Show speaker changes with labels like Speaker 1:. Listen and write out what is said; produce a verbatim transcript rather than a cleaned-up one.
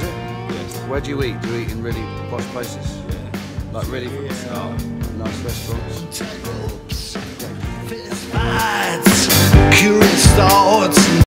Speaker 1: it?
Speaker 2: Yes.
Speaker 1: Where do you eat? Do you eat in really posh places?
Speaker 2: Yeah.
Speaker 1: Like really from the start? Nice restaurants?
Speaker 3: Curious thoughts.